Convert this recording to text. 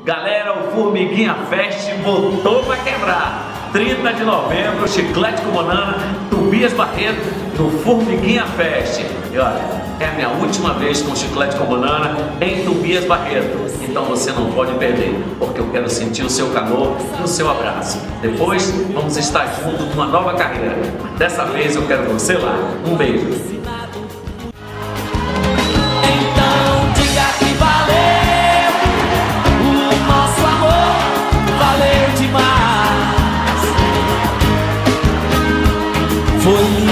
Galera, o Formiguinha Fest botou pra quebrar. 30 de novembro, Chiclete com Banana, Tobias Barreto, no Formiguinha Fest. E olha, é a minha última vez com Chiclete com Banana em Tobias Barreto. Então você não pode perder, porque eu quero sentir o seu calor e o seu abraço. Depois vamos estar juntos numa nova carreira. Dessa vez eu quero você lá. Um beijo. Foi